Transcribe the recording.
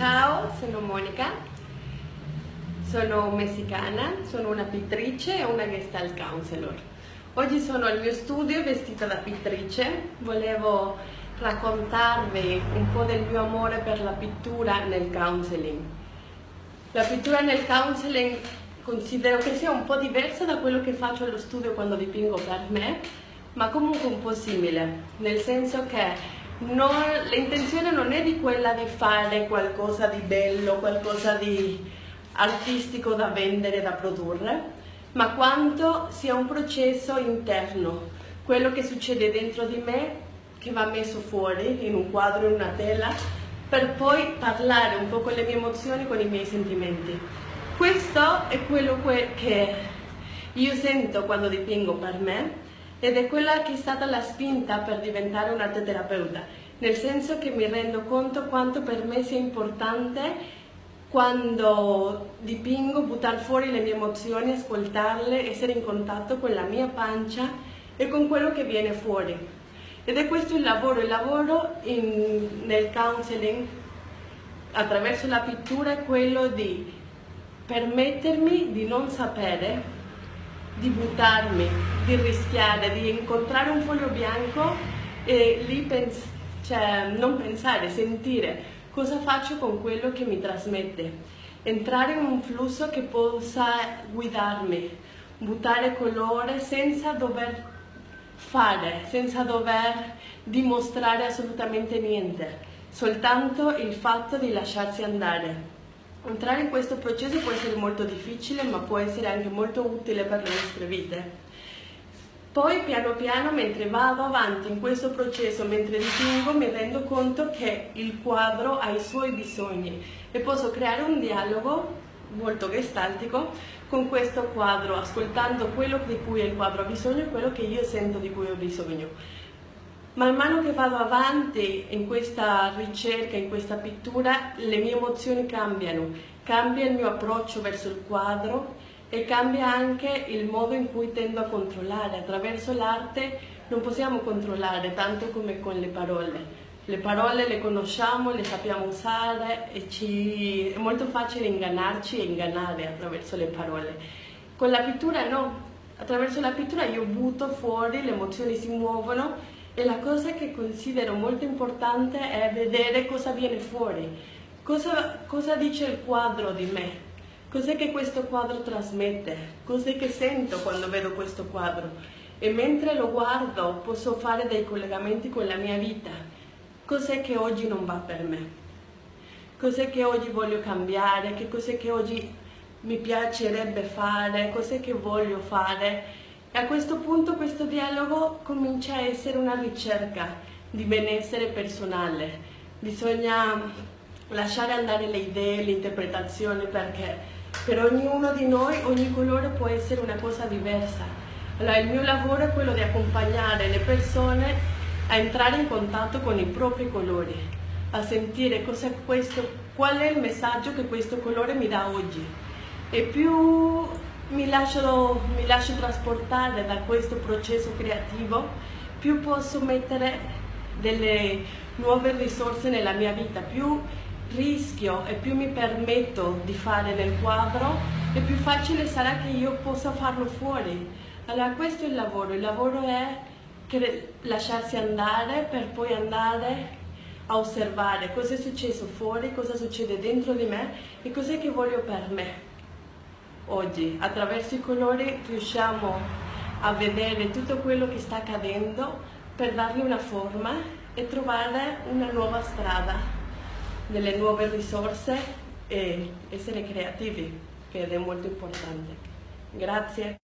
Ciao, sono Monica, sono messicana, sono una pittrice e una Gestalt Counselor. Oggi sono al mio studio vestita da pittrice. Volevo raccontarvi un po' del mio amore per la pittura nel counseling. La pittura nel counseling considero che sia un po' diversa da quello che faccio allo studio quando dipingo per me, ma comunque un po' simile, nel senso che l'intenzione non è di quella di fare qualcosa di bello, qualcosa di artistico da vendere, da produrre, ma quanto sia un processo interno, quello che succede dentro di me che va messo fuori in un quadro, in una tela, per poi parlare un po' con le mie emozioni, con i miei sentimenti. Questo è quello che io sento quando dipingo per me, ed è quella che è stata la spinta per diventare un'arte terapeuta, nel senso che mi rendo conto quanto per me sia importante quando dipingo buttare fuori le mie emozioni, ascoltarle, essere in contatto con la mia pancia e con quello che viene fuori. Ed è questo il lavoro nel counseling attraverso la pittura è quello di permettermi di non sapere, di buttarmi, di rischiare, di incontrare un foglio bianco e lì non pensare, sentire cosa faccio con quello che mi trasmette, entrare in un flusso che possa guidarmi, buttare colore senza dover fare, senza dover dimostrare assolutamente niente, soltanto il fatto di lasciarsi andare. Entrare in questo processo può essere molto difficile, ma può essere anche molto utile per le nostre vite. Poi piano piano, mentre vado avanti in questo processo, mentre dipingo, mi rendo conto che il quadro ha i suoi bisogni e posso creare un dialogo molto gestaltico con questo quadro, ascoltando quello di cui il quadro ha bisogno e quello che io sento di cui ho bisogno. Man mano che vado avanti in questa ricerca, in questa pittura, le mie emozioni cambiano, cambia il mio approccio verso il quadro e cambia anche il modo in cui tendo a controllare. Attraverso l'arte non possiamo controllare tanto come con le parole. Le parole le conosciamo, le sappiamo usare e è molto facile ingannarci e ingannare attraverso le parole. Con la pittura no, attraverso la pittura io butto fuori, le emozioni si muovono. E la cosa che considero molto importante è vedere cosa viene fuori, cosa dice il quadro di me, cos'è che questo quadro trasmette, cos'è che sento quando vedo questo quadro. E mentre lo guardo posso fare dei collegamenti con la mia vita, cos'è che oggi non va per me, cos'è che oggi voglio cambiare, che cos'è che oggi mi piacerebbe fare, cos'è che voglio fare. E a questo punto questo dialogo comincia a essere una ricerca di benessere personale. Bisogna lasciare andare le idee, l'interpretazione, perché per ognuno di noi ogni colore può essere una cosa diversa. Allora il mio lavoro è quello di accompagnare le persone a entrare in contatto con i propri colori, a sentire qual è il messaggio che questo colore mi dà oggi. E più mi lascio trasportare da questo processo creativo, più posso mettere delle nuove risorse nella mia vita, più rischio e più mi permetto di fare nel quadro e più facile sarà che io possa farlo fuori. Allora questo è il lavoro è lasciarsi andare per poi andare a osservare cosa è successo fuori, cosa succede dentro di me e cos'è che voglio per me. Oggi, attraverso i colori, riusciamo a vedere tutto quello che sta accadendo per dargli una forma e trovare una nuova strada, delle nuove risorse e essere creativi, che è molto importante. Grazie.